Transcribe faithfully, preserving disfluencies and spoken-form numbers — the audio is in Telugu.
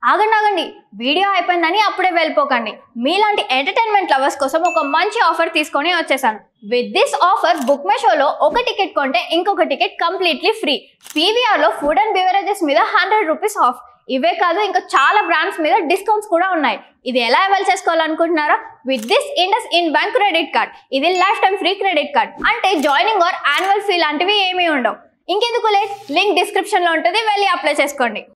ఆగండి ఆగండి వీడియో అయిపోయిందని అప్పుడే వెళ్ళిపోకండి. మీలాంటి ఎంటర్టైన్మెంట్ లవర్స్ కోసం ఒక మంచి ఆఫర్ తీసుకొని వచ్చేసాను. With this offer book my షోలో ఒక టికెట్ కొంటే ఇంకొక టికెట్ కంప్లీట్లీ ఫ్రీ. పీవీఆర్ లో ఫుడ్ అండ్ బెవరేజెస్ మీద హండ్రెడ్ రూపీస్ ఆఫ్. ఇవే కాదు ఇంకా చాలా బ్రాండ్స్ మీద డిస్కౌంట్స్ కూడా ఉన్నాయి. ఇది ఎలా అవైల్ చేసుకోవాలనుకుంటున్నారా? With this IndusInd bank credit card. ఇది lifetime free credit card. అంటే జాయినింగ్ ఆర్ యాన్యువల్ ఫీ లాంటివి ఏమీ ఉండవు. ఇంకెందుకు లేట్, లింక్ డిస్క్రిప్షన్ లో ఉంటుంది, వెళ్ళి అప్లై చేసుకోండి.